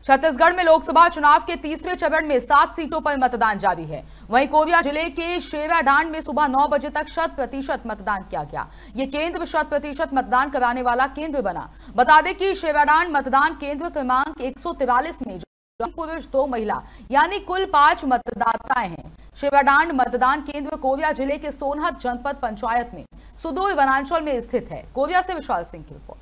छत्तीसगढ़ में लोकसभा चुनाव के तीसरे चरण में 7 सीटों पर मतदान जारी है। वहीं कोरिया जिले के शेवाडांड में सुबह 9 बजे तक 100% मतदान किया गया। ये केंद्र 100% मतदान कराने वाला केंद्र बना। बता दें कि शेवाडांड मतदान केंद्र क्रमांक 143 में पुरुष 2 महिला यानी कुल 5 मतदाताएं हैं। शेवाडांड मतदान केंद्र कोरिया जिले के सोनहत जनपद पंचायत में सुदूर वनांचल में स्थित है। कोरिया से विशाल सिंह की रिपोर्ट।